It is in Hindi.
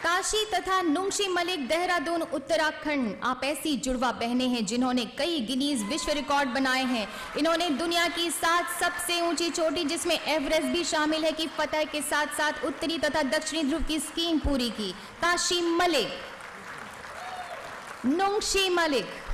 ताशी तथा नुंशी मलिक, देहरादून, उत्तराखंड। आप ऐसी जुड़वा बहनें हैं जिन्होंने कई गिनीज विश्व रिकॉर्ड बनाए हैं। इन्होंने दुनिया की 7 सबसे ऊंची चोटी, जिसमें एवरेस्ट भी शामिल है, की फतह के साथ साथ उत्तरी तथा दक्षिणी ध्रुव की स्कीइंग पूरी की। ताशी मलिक, नुंशी मलिक।